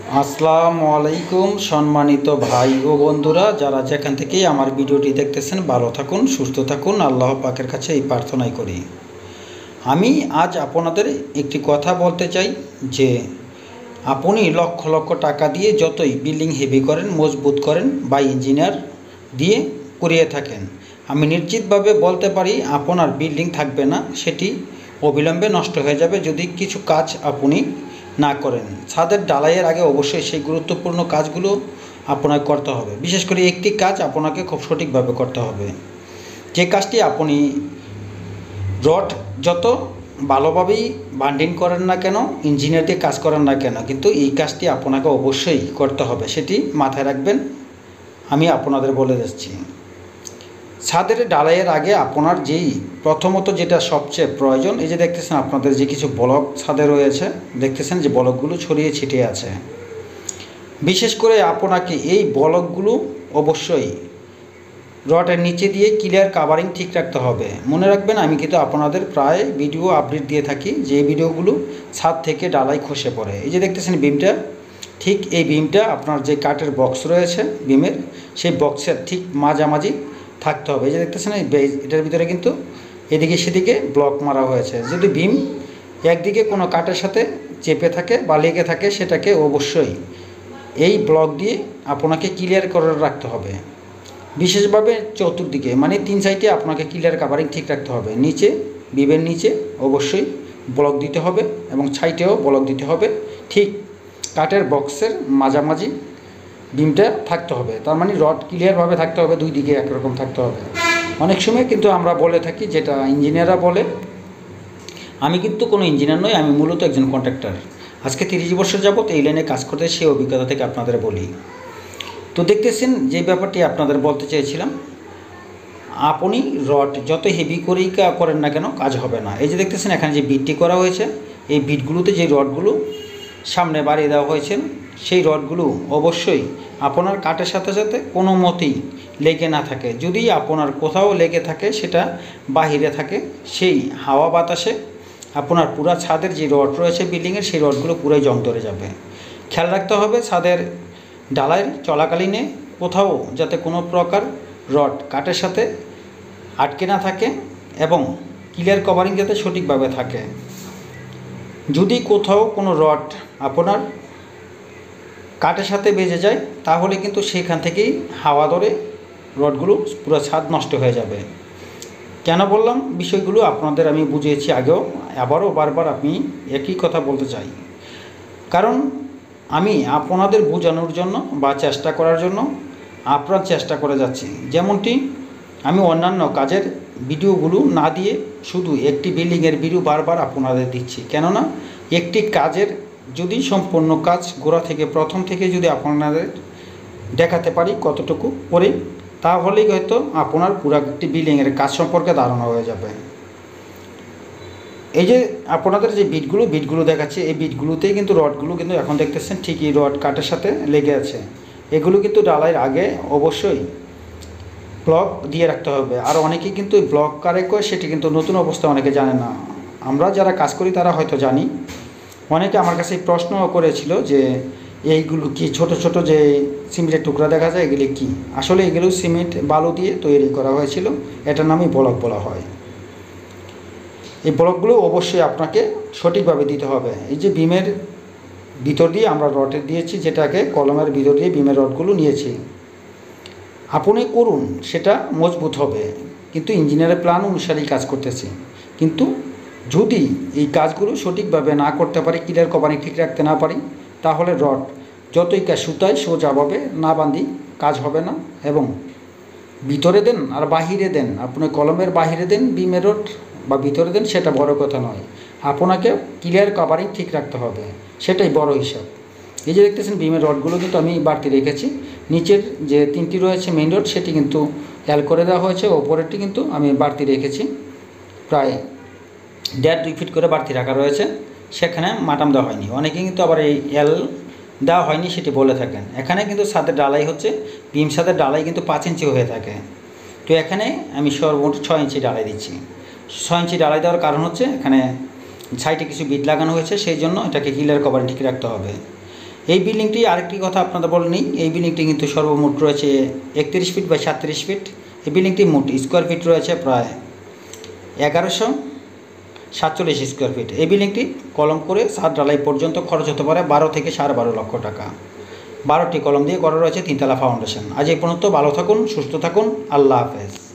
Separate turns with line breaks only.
আসসালামু আলাইকুম সম্মানিত ভাই ও বন্ধুরা, যারা যেখান থেকেই আমার ভিডিওটি দেখতেছেন ভালো থাকুন, সুস্থ থাকুন, আল্লাহ পাকের কাছে এই প্রার্থনাই করি। আমি আজ আপনাদের একটি কথা বলতে চাই যে আপনি লক্ষ লক্ষ টাকা দিয়ে যতই বিল্ডিং হেভি করেন, মজবুত করেন বা ইঞ্জিনিয়ার দিয়ে করিয়ে থাকেন, আমি নিশ্চিতভাবে বলতে পারি আপনার বিল্ডিং থাকবে না, সেটি অবিলম্বে নষ্ট হয়ে যাবে যদি কিছু কাজ আপনি না করেন। ছাদের ঢালাইয়ের আগে অবশ্যই সেই গুরুত্বপূর্ণ কাজগুলো আপনাকে করতে হবে। বিশেষ করে একটি কাজ আপনাকে খুব সঠিকভাবে করতে হবে, যে কাজটি আপনি রড যত ভালোভাবেই বান্ডিং করেন না কেন, ইঞ্জিনিয়ার দিয়ে কাজ করেন না কেন, কিন্তু এই কাজটি আপনাকে অবশ্যই করতে হবে, সেটি মাথায় রাখবেন। আমি আপনাদের বলে দিচ্ছি, ছাদের ঢালাইয়ের আগে আপনার যেই প্রথমত যেটা সবচেয়ে প্রয়োজন, এই যে দেখতেছেন আপনাদের যে কিছু ব্লক ছাদে রয়েছে, দেখতেছেন যে ব্লকগুলো ছড়িয়ে ছিটিয়ে আছে। বিশেষ করে আপনাকে এই ব্লকগুলো অবশ্যই রডের নিচে দিয়ে ক্লিয়ার কাভারিং ঠিক রাখতে হবে। মনে রাখবেন, আমি কিন্তু আপনাদের প্রায় ভিডিও আপডেট দিয়ে থাকি যে ভিডিওগুলো ছাদ থেকে ডালাই খসে পড়ে। এই যে দেখতেছেন বিমটা, ঠিক এই বিমটা আপনার যে কাঠের বক্স রয়েছে বিমের, সেই বক্সের ঠিক মাঝামাঝি থাকতে হবে। এই যে দেখতেছেন এটার ভিতরে কিন্তু এদিকে সেদিকে ব্লক মারা হয়েছে। যদি বিম একদিকে কোনো কাঠের সাথে চেপে থাকে বা লেগে থাকে, সেটাকে অবশ্যই এই ব্লক দিয়ে আপনাকে ক্লিয়ার করে রাখতে হবে। বিশেষভাবে চতুর্দিকে মানে 3 সাইডে আপনাকে ক্লিয়ার কাভারিং ঠিক রাখতে হবে। নিচে বিমের নিচে অবশ্যই ব্লক দিতে হবে এবং সাইডেও ব্লক দিতে হবে। ঠিক কাঠের বক্সের মাঝামাঝি বিমটা থাকতে হবে, তার মানে রড ক্লিয়ারভাবে থাকতে হবে, দুই দিকে একরকম থাকতে হবে। অনেক সময় কিন্তু আমরা বলে থাকি, যেটা ইঞ্জিনিয়াররা বলে, আমি কিন্তু কোনো ইঞ্জিনিয়ার নই, আমি মূলত একজন কন্ট্রাক্টর। আজকে 30 বছর যাবত এই লাইনে কাজ করতে, সেই অভিজ্ঞতা থেকে আপনাদের বলি। তো দেখতেছেন যে ব্যাপারটি আপনাদের বলতে চেয়েছিলাম, আপনি রড যত হেভি করেই করেন না কেন কাজ হবে না। এই যে দেখতেছেন এখানে যে বিটটি করা হয়েছে, এই বিটগুলোতে যে রডগুলো সামনে বাড়িয়ে দেওয়া হয়েছে, সেই রডগুলো অবশ্যই আপনার কাঠের সাথে সাথে কোনো মতেই লেগে না থাকে। যদি আপনার কোথাও লেগে থাকে, সেটা বাহিরে থাকে, সেই হাওয়া বাতাসে আপনার পুরা ছাদের যে রড রয়েছে বিল্ডিংয়ের, সেই রডগুলো পুরাই জং ধরে যাবে। খেয়াল রাখতে হবে ছাদের ঢালাই চলাকালীনে কোথাও যাতে কোনো প্রকার রড কাঠের সাথে আটকে না থাকে এবং ক্লিয়ার কভারিং যাতে সঠিকভাবে থাকে। যদি কোথাও কোনো রড আপনার কাঠের সাথে বেজে যায়, তাহলে কিন্তু সেখান থেকেই হাওয়া ধরে রডগুলো পুরো ছাদ নষ্ট হয়ে যাবে। কেন বললাম বিষয়গুলো আপনাদের আমি বুঝিয়েছি আগেও, আবারও বারবার আমি একই কথা বলতে চাই, কারণ আমি আপনাদের বোঝানোর জন্য বা চেষ্টা করার জন্য আপনার চেষ্টা করে যাচ্ছি। যেমনটি আমি অন্যান্য কাজের ভিডিওগুলো না দিয়ে শুধু একটি বিল্ডিংয়ের ভিডিও বারবার আপনাদের দিচ্ছি, কেননা একটি কাজের যদি সম্পূর্ণ কাজ গোড়া থেকে প্রথম থেকে যদি আপনাদের দেখাতে পারি কতটুকু করে, তাহলেই হয়তো আপনার পুরো একটি বিল্ডিংয়ের কাজ সম্পর্কে ধারণা হয়ে যাবে। এই যে আপনাদের যে বিটগুলো দেখাচ্ছে, এই বিটগুলোতেই কিন্তু রডগুলো কিন্তু এখন দেখতেছেন ঠিকই রড কাঠের সাথে লেগে আছে। এগুলো কিন্তু ঢালাইয়ের আগে অবশ্যই ব্লক দিয়ে রাখতে হবে। আর অনেকেই কিন্তু ব্লক কারে কয় সেটি কিন্তু নতুন অবস্থায় অনেকে জানে না। আমরা যারা কাজ করি তারা হয়তো জানি। অনেকে আমার কাছে প্রশ্ন করেছিল যে এইগুলো কি, ছোট ছোট যে সিমেন্টের টুকরা দেখা যায়, এগুলি কি? আসলে এগুলো সিমেন্ট বালু দিয়ে তৈরি করা হয়েছিল, এটার নামই ব্লক বলা হয়। এই ব্লকগুলো অবশ্যই আপনাকে সঠিকভাবে দিতে হবে। এই যে বিমের ভিতর দিয়ে আমরা রড দিয়েছি, যেটাকে কলমের ভিতর দিয়ে বিমের রডগুলো নিয়েছি, আপনি করুন, সেটা মজবুত হবে, কিন্তু ইঞ্জিনিয়ারের প্ল্যান অনুসারেই কাজ করতেছি। কিন্তু যদি এই কাজগুলো সঠিকভাবে না করতে পারি, ক্লিয়ার কভারিং ঠিক রাখতে না পারি, তাহলে রড যতই সুতায় সোজাভাবে না বাঁধি কাজ হবে না। এবং ভিতরে দেন আর বাহিরে দেন, আপনি কলমের বাহিরে দেন বিমের রড বা ভিতরে দেন, সেটা বড় কথা নয়, আপনাকে ক্লিয়ার কভারিং ঠিক রাখতে হবে, সেটাই বড় হিসাব। এই যে দেখতেছেন বিমের রডগুলো কিন্তু আমি বাড়তি রেখেছি। নিচের যে 3টি রয়েছে মেইন রড, সেটি কিন্তু এল করে দেওয়া হয়েছে, ওপরেরটি কিন্তু আমি বাড়তি রেখেছি, প্রায় 1.5-2 ফিট করে বাড়তি রাখা রয়েছে, সেখানে মাটাম দেওয়া হয়নি। অনেকে কিন্তু আবার এই এল দেওয়া হয়নি সেটি বলে থাকেন। এখানে কিন্তু ছাদের ডালাই হচ্ছে, বিম ছাদের ডালাই কিন্তু 5 ইঞ্চি হয়ে থাকে, তো এখানে আমি সর্বমোট 6 ইঞ্চি ডালাই দিচ্ছি। 6 ইঞ্চি ডালাই দেওয়ার কারণ হচ্ছে এখানে সাইডে কিছু বিট লাগানো হয়েছে, সেই জন্য এটাকে ক্লিয়ার কভারিং ঠিক রাখতে হবে। এই বিল্ডিংটি আরেকটি কথা আপনাদের বলে নিই, এই বিল্ডিংটি কিন্তু সর্বমোট রয়েছে 31 ফিট বাই 37 ফিট। এই বিল্ডিংটি মোট স্কোয়ার ফিট রয়েছে প্রায় 1147 স্কোয়ার ফিট। এই বিল্ডিংটি কলম করে ছাদ ঢালাই পর্যন্ত খরচ হতে পারে 12 থেকে 12.5 লক্ষ টাকা। 12টি কলম দিয়ে করা রয়েছে 3 তলা ফাউন্ডেশন। আজ এই পর্যন্ত, ভালো থাকুন, সুস্থ থাকুন, আল্লাহ হাফেজ।